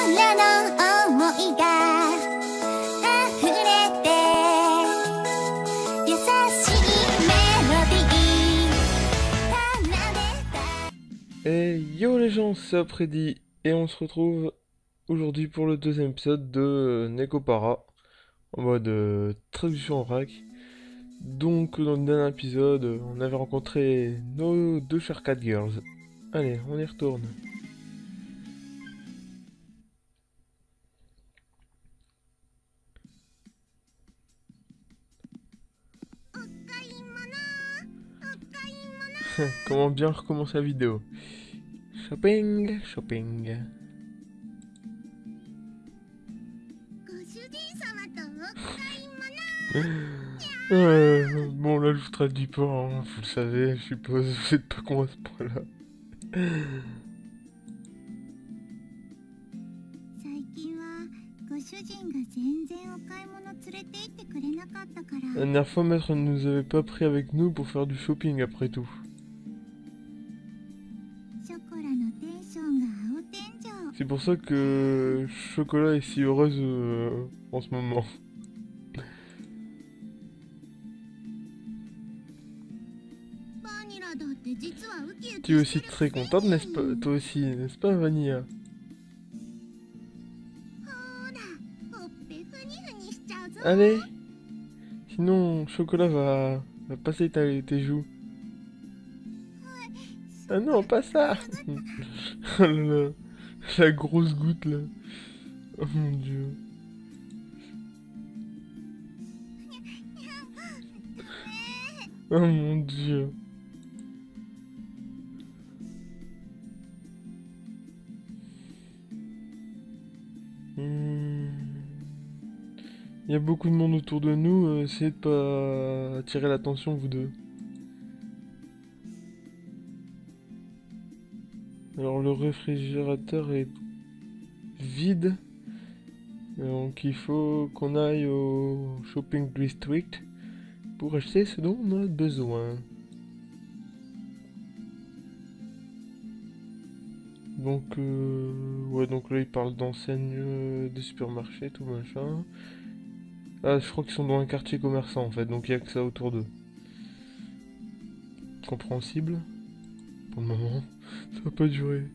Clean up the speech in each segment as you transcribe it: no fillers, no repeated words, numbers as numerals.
Et yo les gens, c'est Après-Dit et on se retrouve aujourd'hui pour le deuxième épisode de Nekopara en mode traduction en vrac. Donc dans le dernier épisode, on avait rencontré nos deux chères cat girls. Allez, on y retourne. Comment bien recommencer la vidéo? Shopping, shopping. Bon là je vous traduis pas, hein, vous le savez, je suppose, vous êtes pas con à ce point-là. La dernière fois, maître ne nous avait pas pris avec nous pour faire du shopping après tout. C'est pour ça que Chocolat est si heureuse en ce moment. Tu es aussi très contente, n'est-ce pas? Toi aussi, n'est-ce pas, Vanilla? Allez! Sinon, Chocolat va passer tes joues. Ah non, pas ça! Oh là là, la grosse goutte là. Oh mon dieu. Oh mon dieu. Il y a beaucoup de monde autour de nous, essayez de pas attirer l'attention vous deux. Alors le réfrigérateur est vide, donc il faut qu'on aille au shopping district pour acheter ce dont on a besoin. Donc ouais, donc là il parle d'enseignes des supermarchés, tout machin. Ah, je crois qu'ils sont dans un quartier commerçant en fait, donc il n'y a que ça autour d'eux. Compréhensible. Pour le moment, ça va pas durer.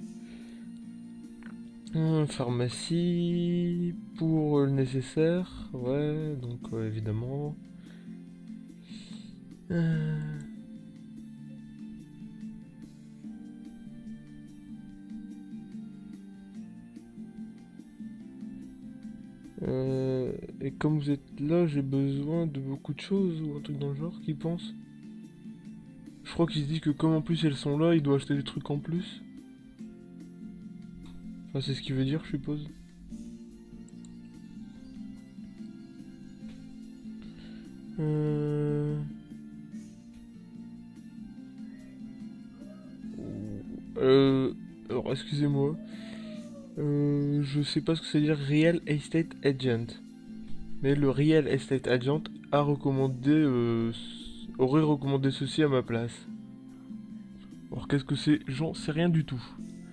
Pharmacie pour le nécessaire, ouais, donc évidemment. Et comme vous êtes là, j'ai besoin de beaucoup de choses ou un truc dans le genre, qui pense? Je crois qu'il se dit que comme en plus elles sont là, il doit acheter des trucs en plus. Enfin, c'est ce qu'il veut dire, je suppose. Alors, excusez-moi. Je sais pas ce que ça veut dire Real Estate Agent. Mais le Real Estate Agent a recommandé, aurait recommandé ceci à ma place. Alors qu'est-ce que c'est? J'en sais rien du tout.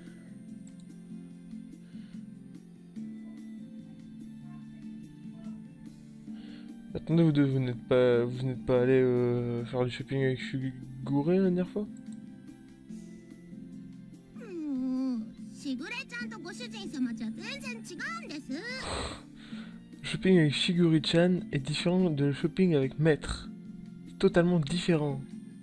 Attendez, vous deux, vous n'êtes pas allé faire du shopping avec Shigure la dernière fois? Le shopping avec Shiguri-chan est différent de le shopping avec Maître. C'est totalement différent.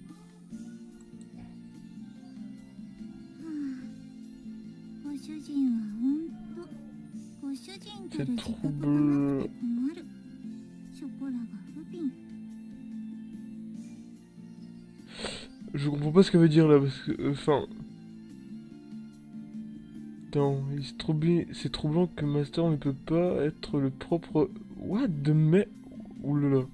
C'est trouble. Je comprends pas ce qu'elle veut dire là, parce que... Enfin... Attends, c'est troublant que Master ne peut pas être le propre... What the me... Oulala.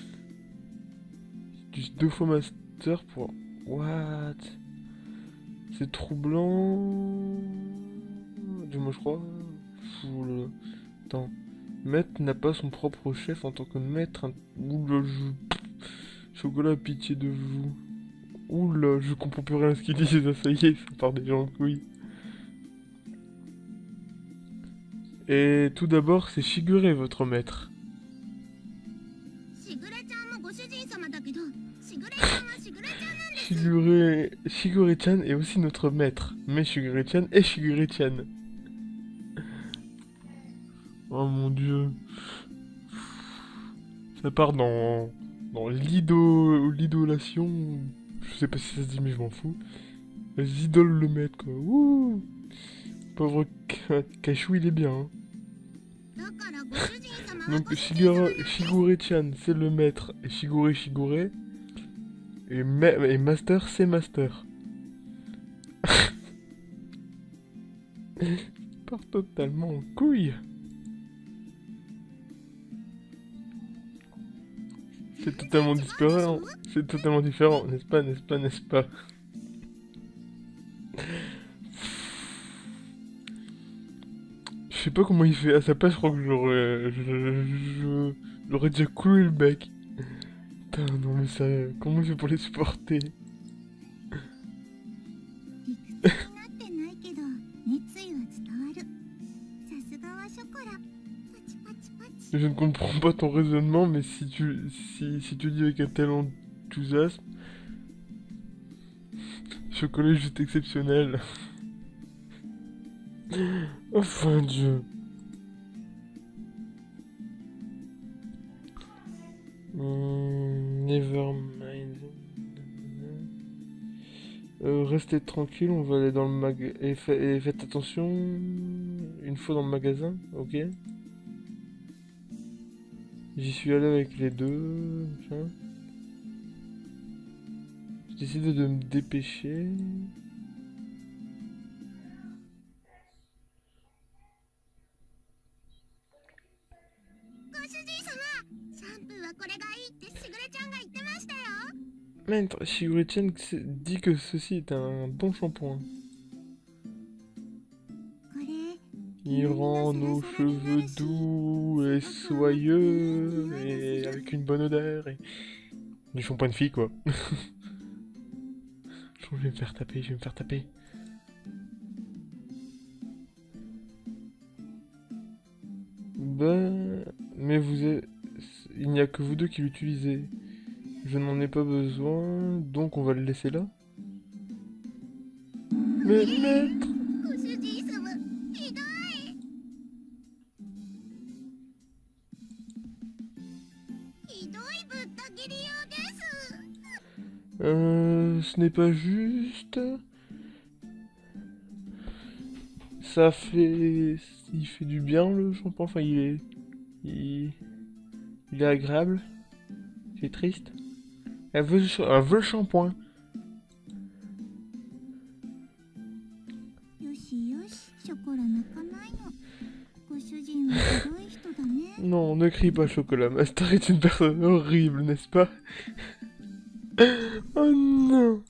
Juste 2 fois Master pour... What? C'est troublant... Dis-moi je crois... Oulala. Attends. Maître n'a pas son propre chef en tant que maître... Oulala, Chocolat, pitié de vous. Oula, je comprends plus rien à ce qu'il dit, ça y est, ça part déjà en couille. Et tout d'abord, c'est Shigure, votre maître. しぐれちゃんもご主人様だけど、しぐれちゃんはしぐれちゃんなんです。 Shigure-chan est aussi notre maître. Mais Shigure-chan est Shigure-chan. Oh mon dieu. Ça part dans l'idolation. Je sais pas si ça se dit, mais je m'en fous. J'idole le maître, quoi. Ouh. Pauvre Kachou, il est bien. Hein. だからご主人様は Donc ご主人様なんです。 Shigure-chan, c'est le maître. Et Shigure. Et Master, c'est Master. Part totalement en couille. C'est totalement différent. C'est totalement différent, n'est-ce pas, n'est-ce pas, n'est-ce pas? Je sais pas comment il fait. À sa place, je crois que j'aurais déjà cloué le bec. Putain, non mais sérieux, comment il fait pour les supporter? 理屈になってないけど、熱意は伝わる。さすがはショコラ。パチパチパチ。 Je ne comprends pas ton raisonnement, mais si tu dis avec un tel enthousiasme, Chocolat est juste exceptionnel. Enfin Dieu. Nevermind. Restez tranquille, on va aller dans le magasin. Et faites attention. Une fois dans le magasin, ok. J'y suis allé avec les deux. Machin. J'ai décidé de me dépêcher. ご主人様、シャンプーはこれがいいってしぐれちゃんが言ってましたよ。 Maître Shigure-chan dit que ceci est un bon shampoing. これ、 Il rend nos cheveux doux et soyeux et avec une bonne odeur et du shampoing de fille quoi. Je vais me faire taper, je vais me faire taper. Ben, mais il n'y a que vous deux qui l'utilisez. Je n'en ai pas besoin, donc on va le laisser là. Mais maître! ご主人様、ひどい。ひどいぶった切りようです。 Ce n'est pas juste. Ça fait... Il fait du bien le shampoing, enfin il est agréable. C'est triste. Elle veut le shampoing. よしよし、ショコラ泣かないの。ご主人はひどい人だね。 Non, ne crie pas Chocolat. Master est une personne horrible, n'est-ce pas? Oh non!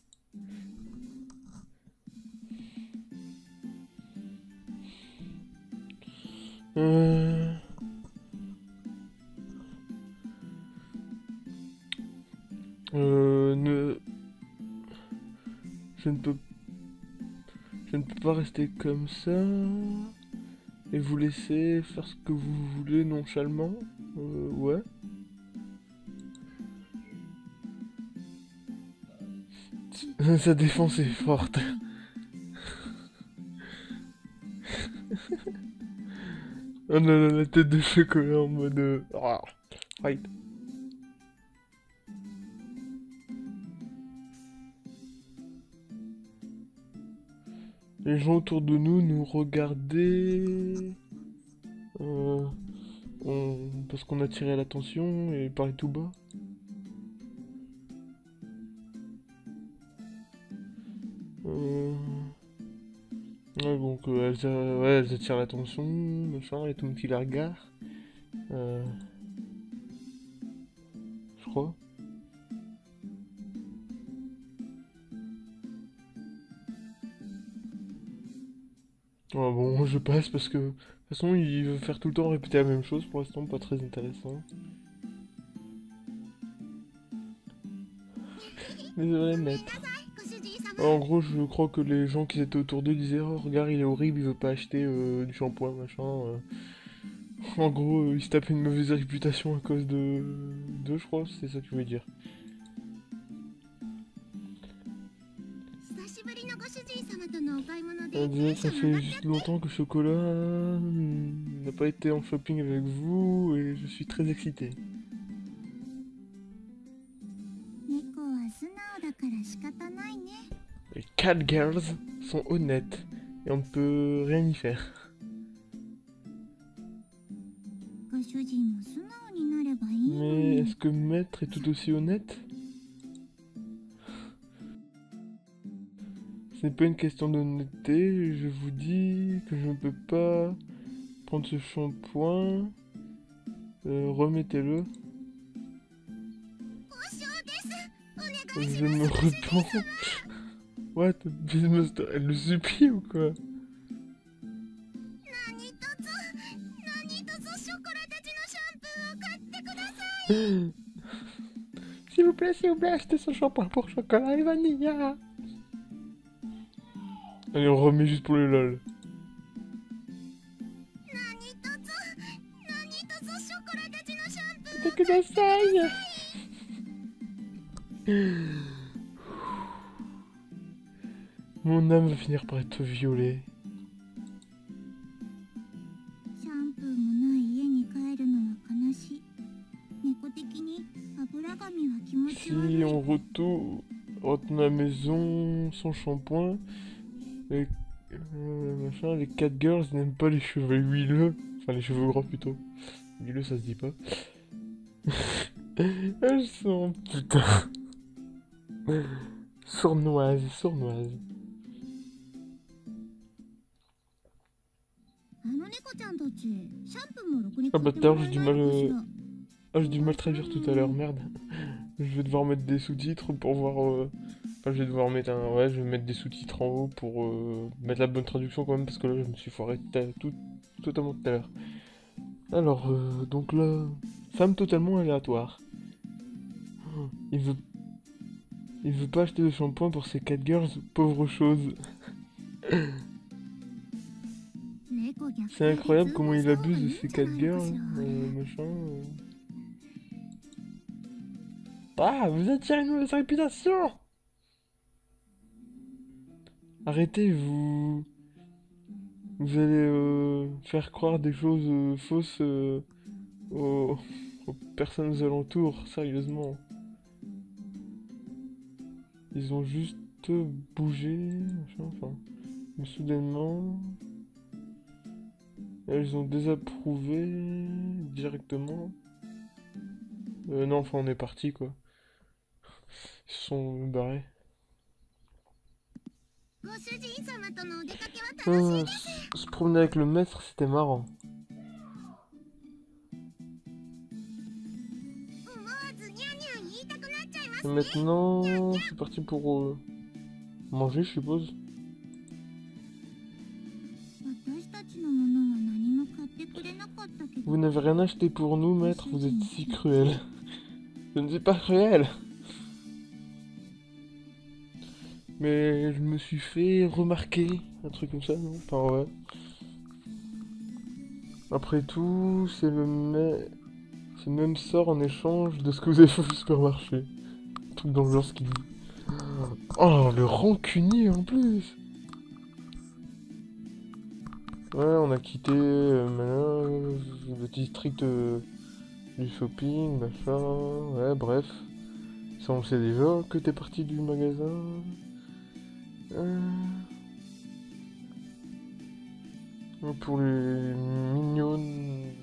Ne... Je ne peux... Je ne peux pas rester comme ça... Et vous laisser faire ce que vous voulez nonchalamment. Ouais. Sa défense est forte. Oh non, la tête de Chocolat en mode... Right. Les gens autour de nous regardaient... Parce qu'on a tiré l'attention et parlait tout bas. Ouais, donc elles attirent l'attention, machin, et tout le monde qui la regarde. Je crois. Ah bon, je passe parce que... De toute façon, il veut faire tout le temps répéter la même chose, pour l'instant, pas très intéressant. Désolé, maître. ご主人様。 En gros, je crois que les gens qui étaient autour d'eux disaient: oh, regarde, il est horrible, il veut pas acheter du shampoing, machin. En gros, il se tapait une mauvaise réputation à cause de, je crois, c'est ça que je voulais dire. 久しぶりのご主人様とのお買い物で Elle テ disait: ンシ ça ョン上 fait がっちゃ juste って longtemps que Chocolat n'a pas été en shopping avec vous et je suis très excitée. 猫は素直だから仕方ないね Les cat girls sont honnêtes et on ne peut rien y faire. ご主人も素直になればいいの Mais に est-ce que Maître est tout aussi honnête? Ce n'est pas une question d'honnêteté, je vous dis que je ne peux pas prendre ce shampoing. Remettez-le. 交渉ですお願いし Je me repens. What? Businessmaster, elle le supplie ou quoi? 何とぞショコラたちのシャンプーを買ってください S'il vous plaît, achetez ce shampoing pour chocolat et vanilla. Allez, on remet juste pour le lol. 何とぞショコラたちのシャンプー C'est que j'essaye. Mon âme va finir par être violée. シャンプーもない家に帰るのは悲しい猫的に油紙は気持ち Si 悪い on retourne à la maison sans shampoing, les, machin, les cat girls n'aiment pas les cheveux huileux. Enfin, les cheveux gras plutôt. Huileux, ça se dit pas. Elles sont... Putain. Sournoise, sournoise. あの猫ちゃんたちシャンプーもろくに Ah 買 bah って d'ailleurs も j'ai らえ du ない mal... のかしら Ah, j'ai du mal à traduire tout à l'heure, merde. Je vais devoir mettre des sous-titres pour voir... Enfin, je vais devoir mettre un... Ouais, je vais mettre des sous-titres en haut pour mettre la bonne traduction quand même, parce que là, je me suis foiré totalement tout à l'heure. Alors, donc là... Femme totalement aléatoire. Il veut... Il veut pas acheter de shampoing pour ses cat girls, pauvre chose. C'est incroyable comment il abuse de ses cat girls, machin... Ah, vous attirez une mauvaise réputation! Arrêtez, vous... Vous allez faire croire des choses fausses aux personnes aux alentours, sérieusement. Ils ont juste bougé, machin, enfin... Mais soudainement... Elles ont désapprouvé directement. Non, enfin on est parti quoi. Ils se sont barrés. ご主人様とのお出かけは Ah, se promener avec le maître, c'était marrant. 思わずニャンニャン言いたくなっちゃいます Et maintenant, c'est parti pour manger, je suppose. 私たちのものは何も買ってくれなかったけど Vous n'avez rien acheté pour nous, maître, vous êtes si cruel. Je ne suis pas cruel. Mais je me suis fait remarquer, un truc comme ça, non? Enfin, ouais. Après tout, c'est le même sort en échange de ce que vous avez fait au supermarché. Un truc dans le genre ce qu'il dit. Oh, le rancunier en plus! Ouais, on a quitté maintenant, le district du shopping, machin, ouais, bref. Ça on le sait déjà, que t'es parti du magasin. Pour les mignonnes...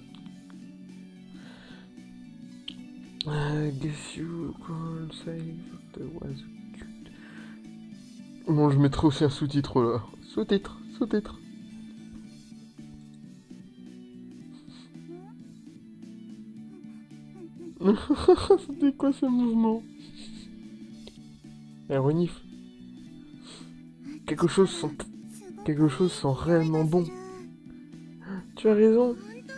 Guess you can't say that was cute. Bon, je mettrai aussi un sous-titre là. Sous-titre, sous-titre. C'était quoi ce mouvement? Elle renifle. Quelque chose sent réellement bon. Tu as raison.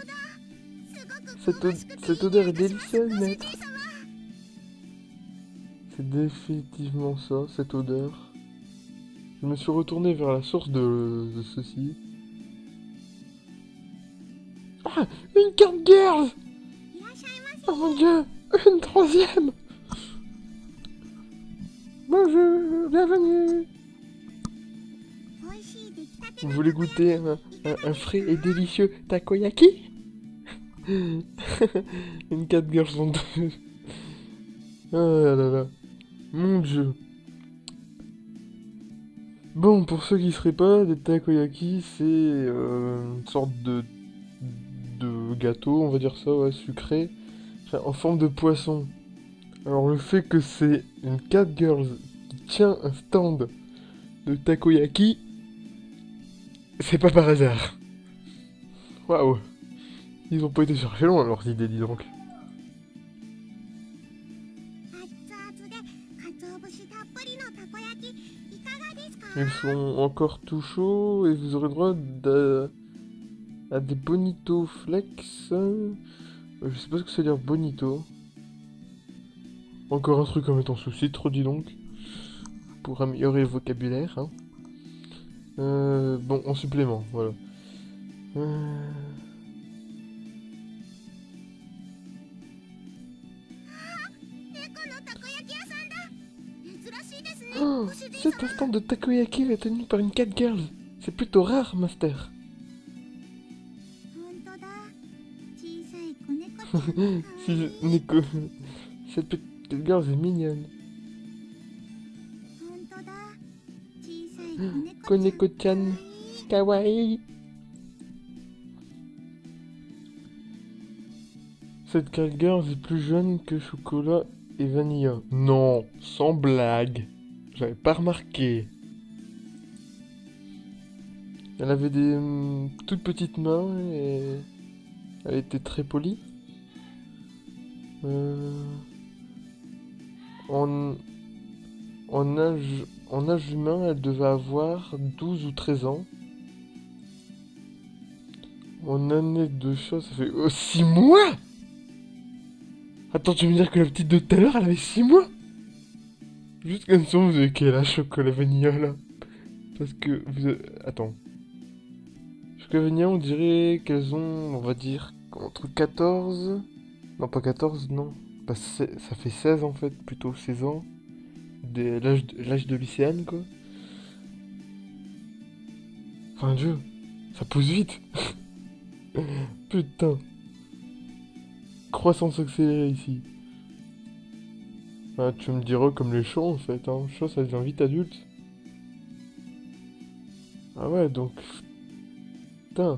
Cette odeur est délicieuse, maître. C'est définitivement ça, cette odeur. Je me suis retourné vers la source de ceci. Ah, une carte girls! いらっしゃいませ。 Oh mon dieu, une troisième! Bonjour, bienvenue! 美味しい出来たて Vous の voulez たこ焼 goûter きいかが un です frais か？ et délicieux takoyaki? Une carte girls en deux. Oh là là. Mon dieu. Bon, pour ceux qui seraient pas, des takoyaki, c'est une sorte de gâteau, on va dire ça, ouais, sucré, enfin, en forme de poisson. Alors le fait que c'est une cat girls qui tient un stand de takoyaki, c'est pas par hasard. Waouh. Ils ont pas été chercher loin leurs idées, dis donc. 熱々で鰹節たっぷりのたこ焼きいかがですか？ Ils sont encore tout chauds et vous aurez droit à des bonito flex. Je sais pas ce que ça veut dire bonito. Encore un truc à mettre en sous-titre, dis donc. Pour améliorer le vocabulaire. Hein. Bon, en supplément, voilà. 猫のたこ焼き屋さんだ。珍しいですね。 Oh, ご主人 cet 様。 instant de takoyaki est tenu par une cat girl. C'est plutôt rare, master. 本当だ。小さい子猫ちゃん。かわいい。 Si Nico, cette petite girl est mignonne. 本当だ。小さい子猫ちゃん。 Koneko-chan, かわいい。 kawaii. Cette cat girl est plus jeune que chocolat et vanilla. Non, sans blague. J'avais pas remarqué. Elle avait des toutes petites mains et elle était très polie. En, en âge humain, elle devait avoir 12 ou 13 ans. En année de chat, ça fait 6 mois! Attends, tu veux me dire que la petite de tout à l'heure, elle avait 6 mois? Juste comme ça, vous avez quel âge, chocolat vanilla, là? Parce que vous... Attends. Chocolat vanilla, on dirait qu'elles ont, on va dire, entre 14... Non, pas 14, non. Bah, ça fait 16, en fait, plutôt 16 ans. L'âge de lycéenne, quoi. Enfin, Dieu, ça pousse vite. Putain. Croissance accélérée ici. Ah, tu me diras comme les chats en fait, hein. Chat ça devient vite adulte. Ah ouais, donc... Putain.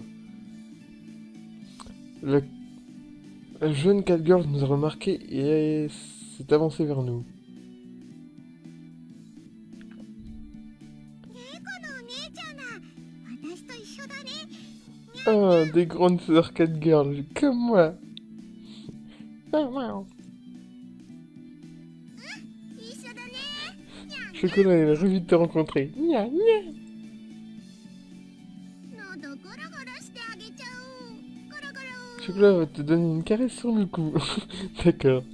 La jeune catgirl nous a remarqué et s'est avancée vers nous. 猫のお姉ちゃんだ。私と一緒だね。 Ah, des grandes sœurs catgirls, comme moi. Ah, wow. 一緒だね。 Chocolat est ravi de te rencontrer. Nya, nya. 喉ゴロゴロしてあげちゃう。ゴロゴロ。 Chocolat va te donner une caresse sur le cou. D'accord.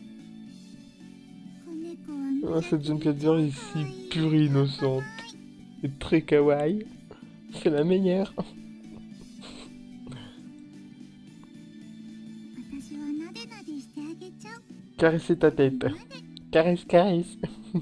子猫は Ah, cette jeune catgirl est si pure et innocente. Et très kawaii. C'est la meilleure. 私はなでなでしてあげちゃう。 Caresser ta tête. なで Caresse, caresse.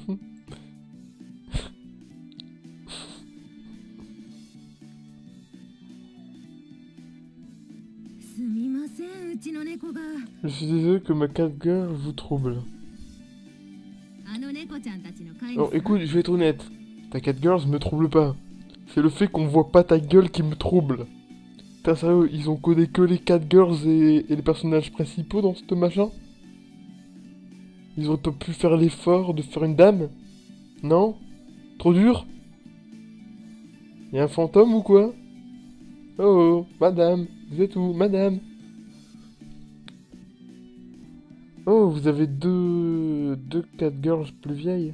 すみません、うちの猫が。 Je suis désolé que ma catgirl vous trouble. あの猫ちゃんたちの飼い Non, écoute, je vais être honnête. Ta catgirl me trouble pas. C'est le fait qu'on voit pas ta gueule qui me trouble. T'as sérieux, ils ont codé que les catgirls et les personnages principaux dans ce machin? Ils auraient pas pu faire l'effort de faire une dame? Non? Trop dur? Y'a un fantôme ou quoi? Oh, oh, madame, vous êtes où, madame? Oh, vous avez deux catgirls plus vieilles.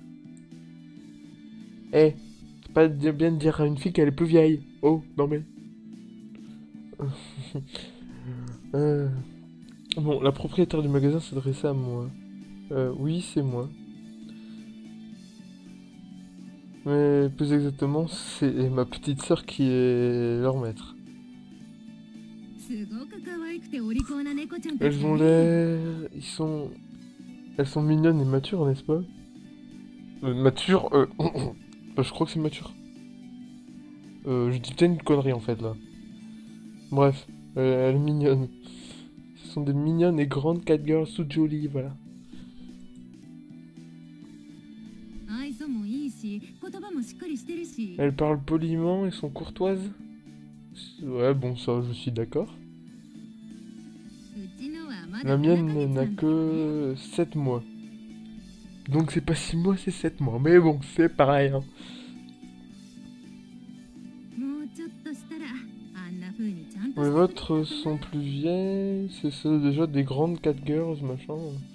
Eh, c'est pas bien de dire à une fille qu'elle est plus vieille. Oh, non mais... Bon, la propriétaire du magasin s'adressait à moi. Oui, c'est moi. Mais plus exactement, c'est ma petite sœur qui est leur maître. すごく可愛くてお利口な猫ちゃんたち Elles だ ont ね。 l'air... Elles sont mignonnes et matures, n'est-ce pas? Matures, je crois que c'est mature. Je dis peut-être une connerie en fait là. Bref, elle est mignonne. Ce sont des mignonnes et grandes cat girls toutes jolies, voilà. 愛想もいいし、言葉もしっかりしてるし。 Elles parlent poliment et sont courtoises. Ouais, bon, ça, je suis d'accord. うちのはまだ La 7ヶ mienne 月 n'a なんだよね。 que 7 mois. Donc c'est pas 6 mois, c'est 7 mois. Mais bon, c'est pareil, hein. もうちょっとしたらあんな風にちゃんと Les してくれる vôtres sont plus vieilles, c'est ça déjà des grandes cat girls, machin.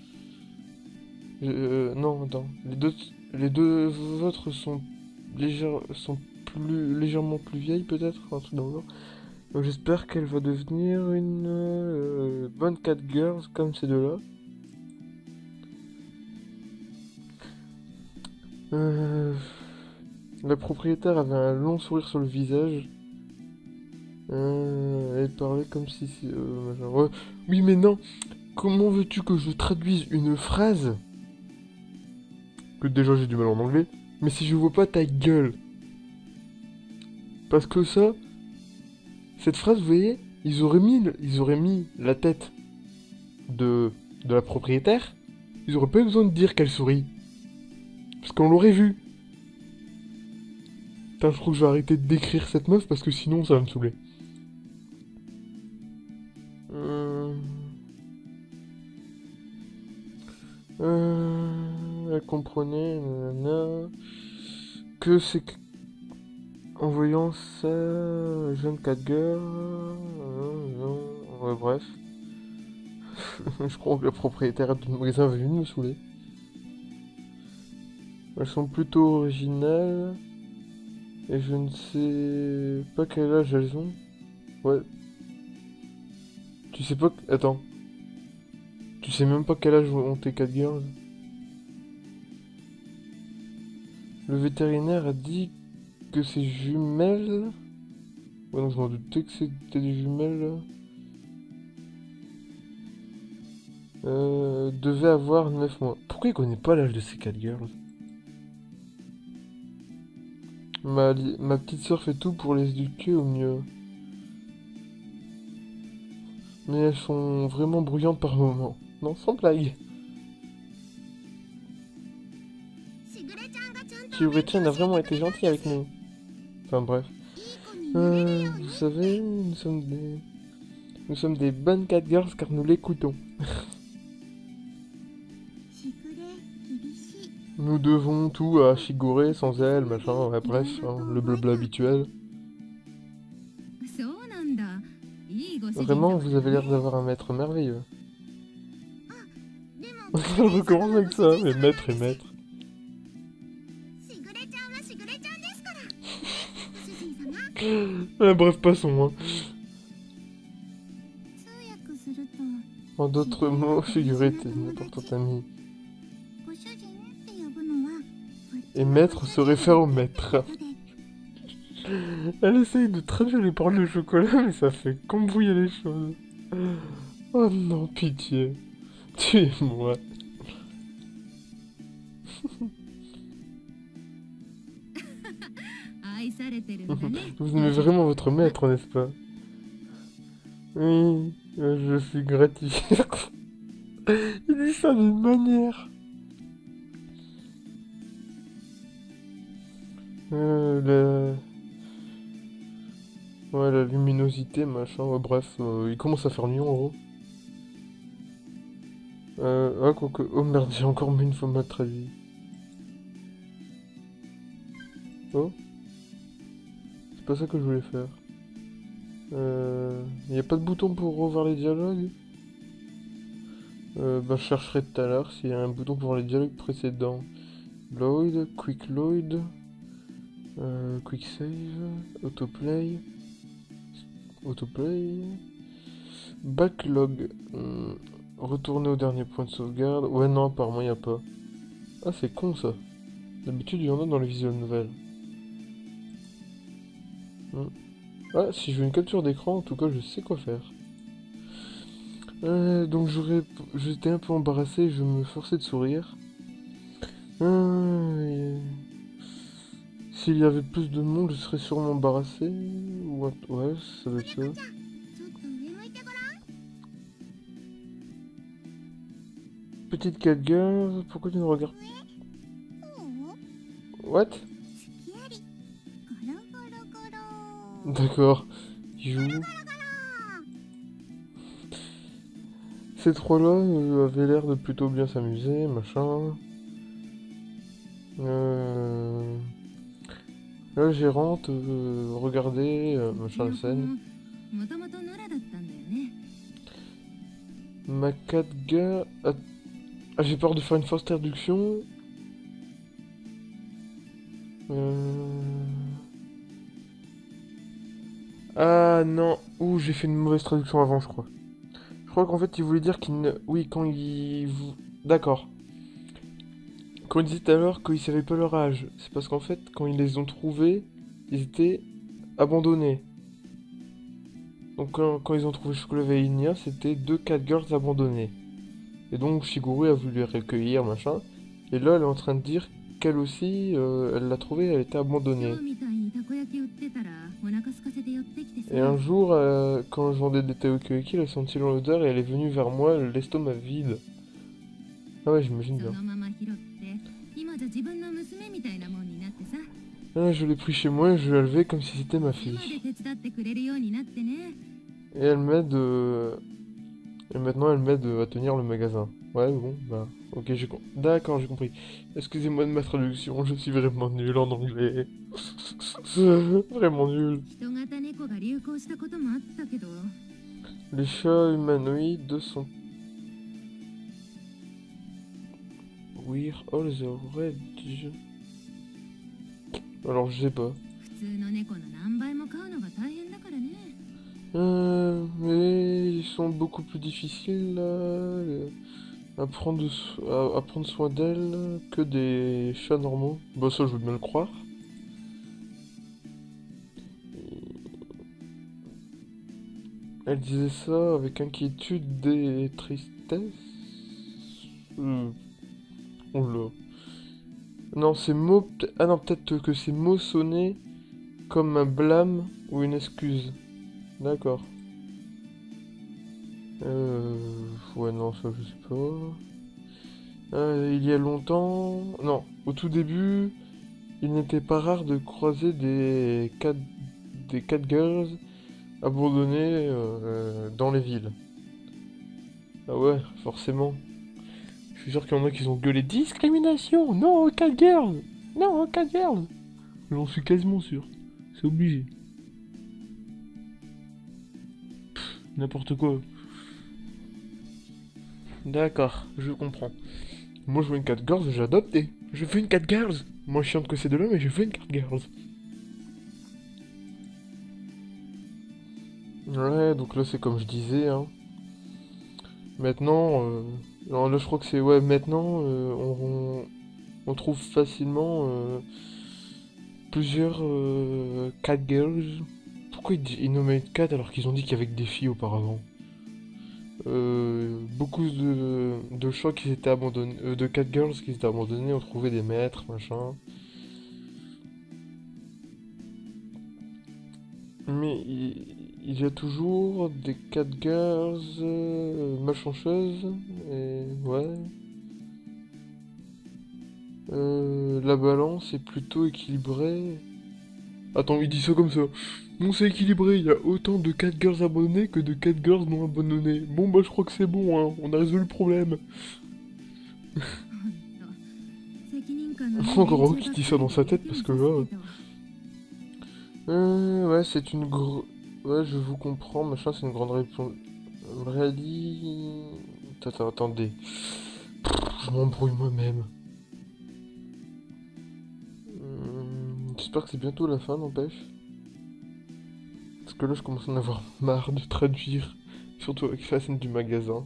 Non, attends. Les deux vôtres sont légèrement plus vieilles peut-être, un truc dans le genre. Donc j'espère qu'elle va devenir une bonne cat girls comme ces deux-là. La propriétaire avait un long sourire sur le visage. Elle parlait comme si... machin. Ouais. Oui mais non. Comment veux-tu que je traduise une phrase? Que déjà j'ai du mal en anglais. Mais si je vois pas ta gueule. Parce que ça... Cette phrase, vous voyez, ils auraient mis la tête de la propriétaire. Ils auraient pas eu besoin de dire qu'elle sourit. Parce qu'on l'aurait vu. Putain, je crois que je vais arrêter de décrire cette meuf parce que sinon ça va me saouler. Elle comprenait nanana, que c'est que... En voyant ça, jeune cat girl... ouais, bref. Je crois que la propriétaire du magasin va venir me saouler. Elles sont plutôt originales. Et je ne sais pas quel âge elles ont. Ouais. Tu sais pas... Attends. Tu sais même pas quel âge ont tes cat girls. Le vétérinaire a dit que ces jumelles... Ouais, non, je m'en doutais que c'était des jumelles. Devaient avoir 9 mois. Pourquoi il connaît pas l'âge de ces cat girls? Ma petite sœur fait tout pour les éduquer au mieux. Mais elles sont vraiment bruyantes par moments. Non, sans blague. Shigure-chan a vraiment été gentil avec nous. Enfin bref. Vous savez, nous sommes des bonnes cat girls car nous l'écoutons. Nous devons tout à Shigure, sans elle, machin, ouais, bref, hein, le blabla habituel. そうなんだ。いいご主人 Vraiment, 様 vous だ avez ね。 l'air d'avoir un maître merveilleux. でも On recommence avec ça, mais maître et maître. しぐれちゃんはしぐれちゃんですから。ご主人様、 Ah, bref, passons, hein. 通訳すると En d'autres mots, Shigure était une importante amie. ご主人って呼ぶのは Et maître se réfère au maître. Elle essaye de traduire les paroles de chocolat, mais ça fait qu'embrouiller les choses. Oh non, pitié. Tuez-moi. 愛されてるんだね。 Vous aimez vraiment votre maître, n'est-ce pas? Oui, je suis gratifié. Il dit ça d'une manière. Ouais, la luminosité, machin, ouais, bref, il commence à faire nuit en gros. Ah, quoique, oh merde, j'ai encore mis une fois mal traduit. Oh, c'est pas ça que je voulais faire. Y a pas de bouton pour revoir les dialogues? Bah, je chercherai tout à l'heure s'il y a un bouton pour voir les dialogues précédents. Load, quick load, quick save, autoplay, backlog, retourner au dernier point de sauvegarde. Ouais, non, apparemment y a pas. Ah, c'est con ça. D'habitude, il y en a dans les visual novels. Hmm. Ah, si je veux une capture d'écran, en tout cas, je sais quoi faire. Donc j'étais un peu embarrassé, je me forçais de sourire. Euh, S'il y avait plus de monde, je serais sûrement embarrassé. Ouais, ça doit être ça. ちょっと上向いてごらん。 Petite cat girl, pourquoi tu ne regardes そう、 What? すきあり。ゴロゴロゴロ。 D'accord, ils jouent. Ces trois-là avaient l'air de plutôt bien s'amuser, machin. Euh... La gérante regardait, うち machin, la の子 scène. ももともと野良だったんだよね。 Ma cat girl... Ah, j'ai peur de faire une fausse traduction. Euh... Ah non, ouh, j'ai fait une mauvaise traduction avant, je crois. Je crois qu'en fait, il voulait dire qu'il ne... Oui, quand il... D'accord. Quand il disait alors qu'ils savaient pas leur âge, c'est parce qu'en fait, quand ils les ont trouvés, ils étaient abandonnés. Donc quand ils ont trouvé Chocolat Vanilla, c'était deux catgirls abandonnés. Et donc Shiguru a voulu les recueillir, machin. Et là, elle est en train de dire qu'elle aussi, elle l'a trouvée, elle était 今 abandonnée. 日みたいにたこ焼き売ってたらお腹空かせて寄ってきてさ。 Et un jour, quand je vendais des takoyaki, elle a senti l'odeur et elle est venue vers moi, l'estomac vide. Ah ouais, j'imagine そ bien. のまま拾って今じゃ自分の娘みたいなもんになってさ。 Ah, je l'ai pris chez moi et je l'ai élevé comme si c'était ma 家まで fille. 手伝ってくれるようになってね。 Et elle m'aide... Et maintenant, elle m'aide à tenir le magasin. Ouais, bon, bah... Ok, D'accord, j'ai compris. Excusez-moi de ma traduction, je suis vraiment nul en anglais. Vraiment nul. 人型猫が流行したこともあったけど、 Les chats humanoïdes sont... We're all the rage. Alors, je sais pas. 普通の猫の何倍も飼うのが大変だからね。 Mais ils sont beaucoup plus difficiles à prendre soin d'elles que des chats normaux. Bah ça je veux bien le croire. Elle disait ça avec inquiétude et tristesse. Euh, oh là. Non, ces mots... Ah non, peut-être que ces mots sonnaient comme un blâme ou une excuse. D'accord. Ouais, non, ça je sais pas. Il y a longtemps... Non, au tout début, il n'était pas rare de croiser des catgirls abandonnés dans les villes. Ah ouais, forcément. Je suis sûr qu'il y en a qui ont gueulé discrimination, non aux catgirls, non aux catgirls. J'en suis quasiment sûr. C'est obligé. N'importe quoi. D'accord, je comprends. Moi je veux une catgirls, j'ai adopté. Je veux une catgirls. Moins chiante que ces deux-là, mais je veux une catgirls. Ouais, donc là c'est comme je disais, hein. Maintenant, alors là je crois que c'est... Ouais, maintenant, on trouve facilement plusieurs catgirls. Pourquoi ils nommaient cat alors qu'ils ont dit qu'il y avait que des filles auparavant? Beaucoup de chats qui s'étaient abandonnés, de catgirls qui s'étaient abandonnés ont trouvé des maîtres, machin. Mais il y a toujours des catgirls malchanceuses, et ouais. La balance est plutôt équilibrée. Attends, il dit ça comme ça. Non, c'est équilibré, il y a autant de catgirls abonnés que de catgirls non abandonnés. Bon, bah, je crois que c'est bon, hein, on a résolu le problème. 責任感のない Encore 連 heureux 中 qu'il ばっ dit か ça り dans で sa びっ tête くり parce し que た là. けど。 Ouais, c'est une grosse. Ouais, je vous comprends, machin, c'est une grande réponse. Réali. Attendez. Je m'embrouille moi-même. J'espère que c'est bientôt la fin, n'empêche. Parce que là, je commence à en avoir marre de traduire. Surtout avec la scène du magasin.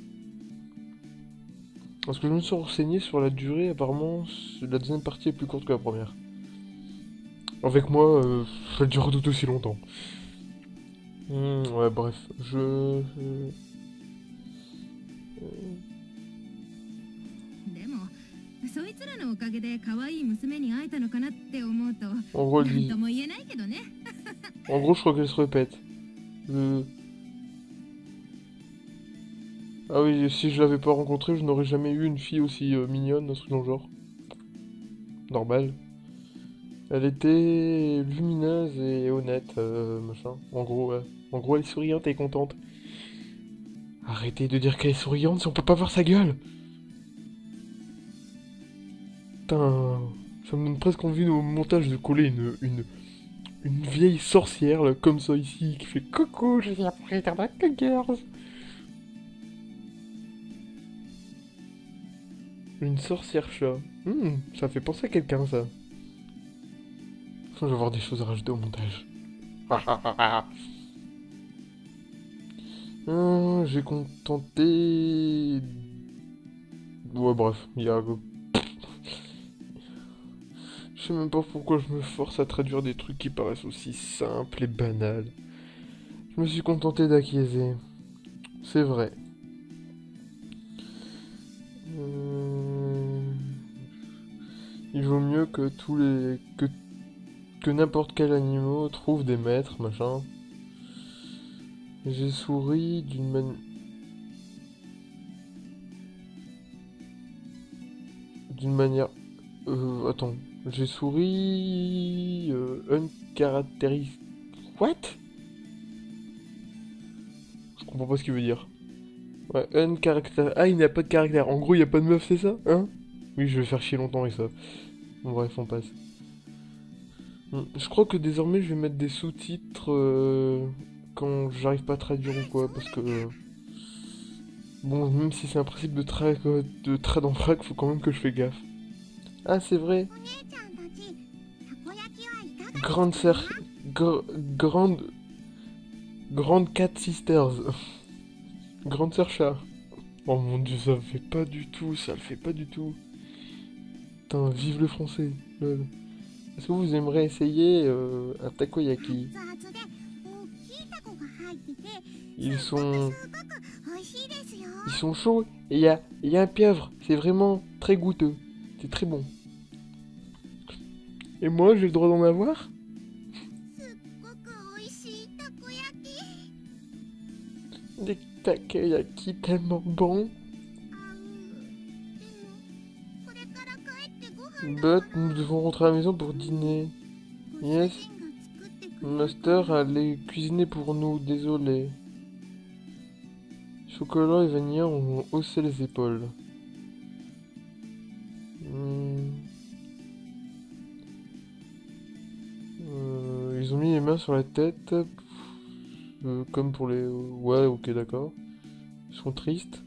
Parce que je me suis renseigné sur la durée, apparemment, la deuxième partie est plus courte que la première. Avec moi, ça dure tout aussi longtemps. Ouais, bref, En gros, En gros, je crois qu'elle se répète. Le- Ah oui, si je l'avais pas rencontrée, je n'aurais jamais eu une fille aussi mignonne, un truc dans le genre. Normal. Elle était lumineuse et honnête, machin. En gros, ouais. En gros, elle est souriante et contente. Arrêtez de dire qu'elle est souriante si on peut pas voir sa gueule. Putain, ça me donne presque envie au montage de coller une vieille sorcière, là, comme ça ici, qui fait coucou, je viens pour regarder la Girls. Une sorcière chat. Ça fait penser à quelqu'un, ça. Je vais avoir des choses à rajouter au montage. J'ai contenté... Ouais, bref, il y a... Je sais même pas pourquoi je me force à traduire des trucs qui paraissent aussi simples et banals. Je me suis contenté d'acquiescer. C'est vrai. Euh, Il vaut mieux que que n'importe quel animal trouve des maîtres, machin. J'ai souri d'une manière... Attends. J'ai souri... Uncaractérisé... What? Je comprends pas ce qu'il veut dire. Ouais, uncaractérisé... Ah, il n'a pas de caractère. En gros, il n'y a pas de meuf, c'est ça? Hein? Oui, je vais faire chier longtemps avec ça. Bon, bref, on passe. Je crois que désormais, je vais mettre des sous-titres quand j'arrive pas à traduire ou quoi, parce que... bon, même si c'est un principe de trad en frac, faut quand même que je fais gaffe. Ah, c'est vrai. Grande sœur... grande... Grande Cat Sisters. Grande sœur chat. Oh mon dieu, ça le fait pas du tout, ça le fait pas du tout. Putain, vive le français. Lol. Est-ce que vous aimeriez essayer un takoyaki? Ils sont... Ils sont chauds et il y a un pieuvre. C'est vraiment très goûteux. C'est très bon. Et moi, j'ai le droit d'en avoir? Des takoyaki tellement bons. But, nous devons rentrer à la maison pour dîner. Yes. Master allait cuisiner pour nous, désolé. Chocolat et Vanilla ont haussé les épaules. Ils ont mis les mains sur la tête. Comme pour les... Ouais, ok, d'accord. Ils sont tristes.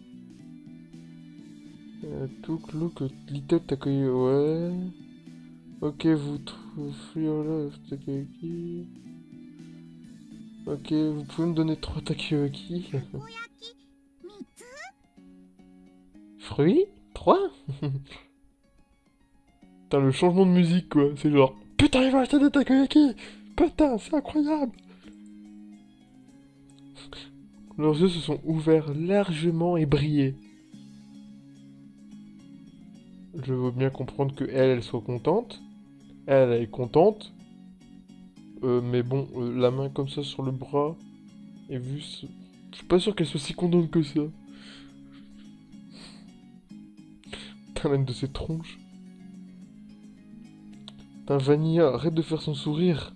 Took, look, little takoyaki. Ouais. Ok, vous trouvez takoyaki. Ok, vous pouvez me donner 3 takoyaki. Fruits 3. Putain, le changement de musique, quoi. C'est genre... Putain, il va acheter des takoyaki. Putain, c'est incroyable. Leurs yeux se sont ouverts largement et brillaient. Je veux bien comprendre que elle soit contente. Elle est contente. Mais bon, la main comme ça sur le bras. Et vu ce... Je suis pas sûr qu'elle soit si contente que ça. Putain, l'une de ses tronches. Putain, Vanilla, arrête de faire son sourire.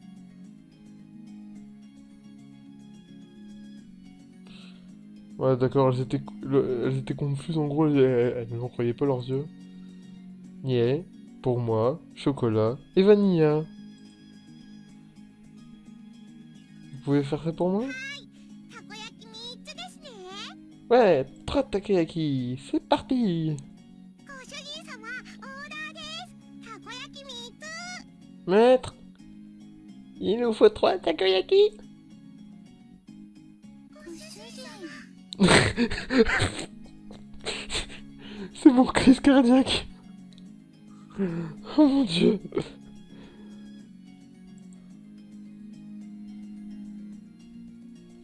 Ouais, d'accord, elles étaient confuses, en gros, elles ne croyaient pas leurs yeux. Yeah, pour moi, chocolat et vanilla. Vous pouvez faire ça pour moi? Ouais, 3 takoyaki, c'est parti! Maître, il nous faut 3 takoyaki! C'est mon crise cardiaque! Oh mon dieu!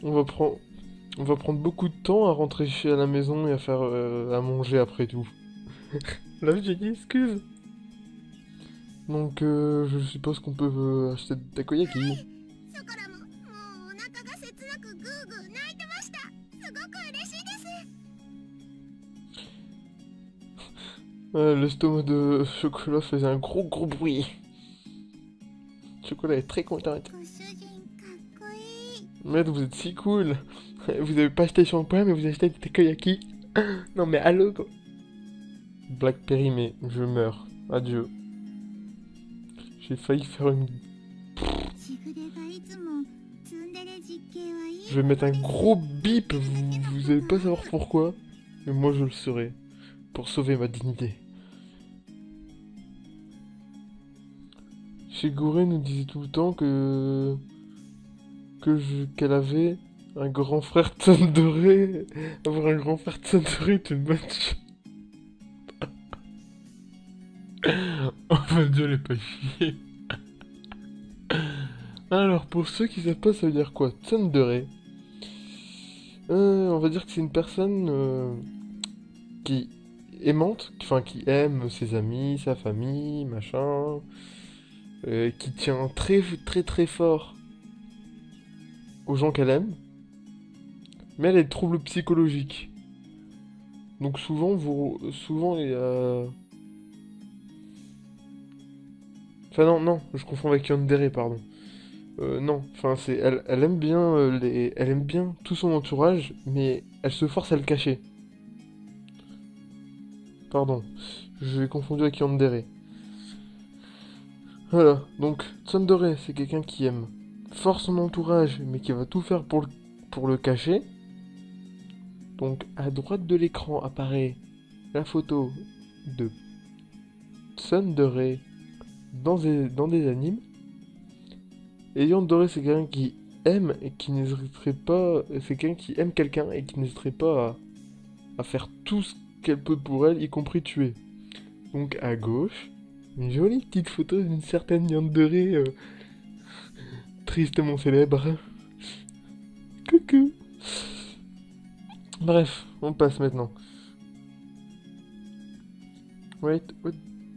On va prendre... On va prendre beaucoup de temps à rentrer à la maison et à faire à manger après tout. Là, j'ai dit excuse. Donc, je suppose qu'on peut acheter des takoyaki. ショコラももうお腹が切なくグーグー泣いてました。すごく嬉しいです。 L'estomac de chocolat faisait un gros gros bruit. Chocolat est très contente. ご主人かっこいい。 Merde, vous êtes si cool. Vous avez pas acheté shampoing, mais vous achetez des takoyaki. Non mais allô quoi. Blackberry, mais je meurs. Adieu. J'ai failli faire une... ちぐれがいつもツンデレ実験はいい。 Je vais mettre un gros bip, vous allez pas savoir pourquoi. Mais moi je le serai. Pour sauver ma dignité. Shigure nous disait tout le temps qu'elle avait un grand frère tsundere. Avoir un grand frère tsundere est une bonne chose. Oh mon dieu, elle est pas chier. Alors, pour ceux qui savent pas, ça veut dire quoi? Tsundere. On va dire que c'est une personne qui aimante, enfin qui aime ses amis, sa famille, machin, qui tient très très très fort aux gens qu'elle aime, mais elle a des troubles psychologiques. Donc souvent il y a... Enfin non, je confonds avec Yandere, pardon. Non, enfin c'est, elle aime bien elle aime bien tout son entourage, mais elle se force à le cacher. Pardon, j'ai confondu avec Yandere. Voilà, donc Tsundere, c'est quelqu'un qui aime fort son entourage, mais qui va tout faire pour le cacher. Donc à droite de l'écran apparaît la photo de Tsundere dans des animes. Et Yandere, c'est quelqu'un qui aime et qui n'hésiterait pas. C'est quelqu'un qui aime quelqu'un et qui n'hésiterait pas à faire tout ce qu'elle peut pour elle, y compris tuer. Donc à gauche, une jolie petite photo d'une certaine Yandere tristement célèbre. Coucou. Bref, on passe maintenant. Wait, what?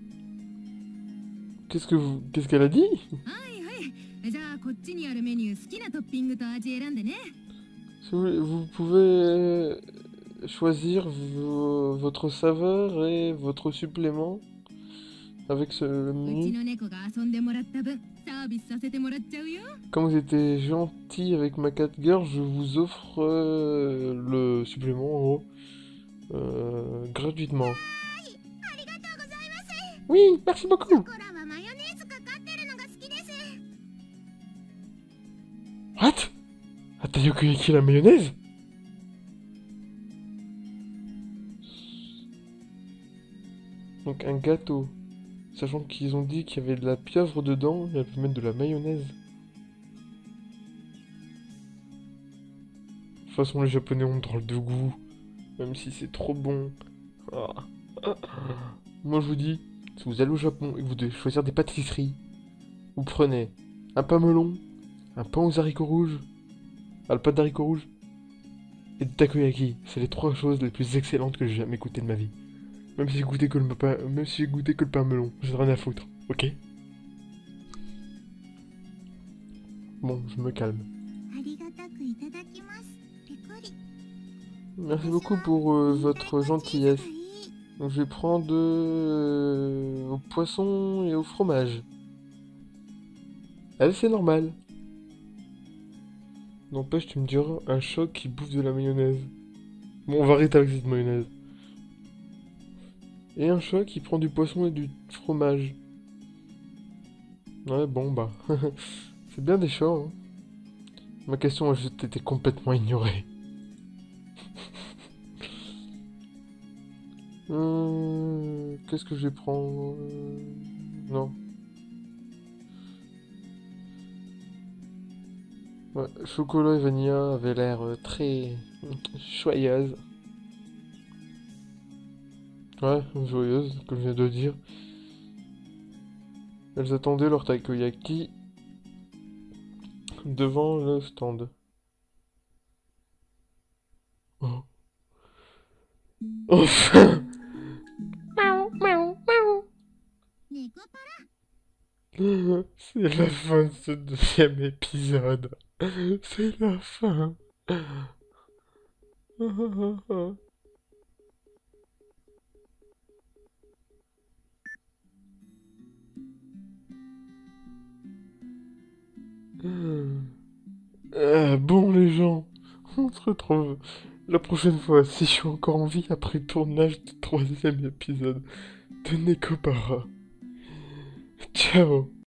Qu'est-ce qu'elle a dit? はいはい。じゃあこっちにあるメニュー好きなトッピングと味選んでね。 Si vous pouvez choisir votre saveur et votre supplément avec ce うち menu. の猫が遊んでもらった分サービスさせてもらっちゃうよ。 Comme vous étiez gentil avec ma cat girl, je vous offre le supplément en gros gratuitement. ありがとうございます。 Oui, merci beaucoup. ショコラはマヨネーズかかってるのが好きです。 What? Ah, t'as yokoyaki la mayonnaise? Donc un gâteau. Sachant qu'ils ont dit qu'il y avait de la pieuvre dedans, elle peut mettre de la mayonnaise. De toute façon, les Japonais ont drôle de goût. Même si c'est trop bon. Ah. Moi, je vous dis, si vous allez au Japon et que vous devez choisir des pâtisseries, vous prenez un pain melon, un pain aux haricots rouges, le pâte d'haricots rouges, et du takoyaki. C'est les trois choses les plus excellentes que j'ai jamais goûtées de ma vie. Même si j'ai goûté que même si j'ai goûté que le pain melon, j'ai rien à foutre, ok? Bon, je me calme. ありがたくいただきます。ペコリ。 Merci beaucoup pour votre gentillesse. Donc je vais prendre au poisson et au fromage. Allez, c'est normal. N'empêche, tu me diras un choc qui bouffe de la mayonnaise. Bon, on va arrêter avec cette mayonnaise. Et un chat qui prend du poisson et du fromage. Ouais, bon, bah. C'est bien des chats, hein. Ma question a juste été complètement ignorée. Qu'est-ce que je vais prendre? Non. Ouais, chocolat et vanilla avaient l'air très joyeuse. Ouais, joyeuse, comme je viens de le dire. Elles attendaient leur takoyaki devant le stand. Enfin! Miaou, miaou, miaou. 猫パ C'est la fin de ce deuxième épisode. C'est la fin. Bon les gens, on se retrouve la prochaine fois si je suis encore en vie après le tournage du troisième épisode de Nekopara. Ciao.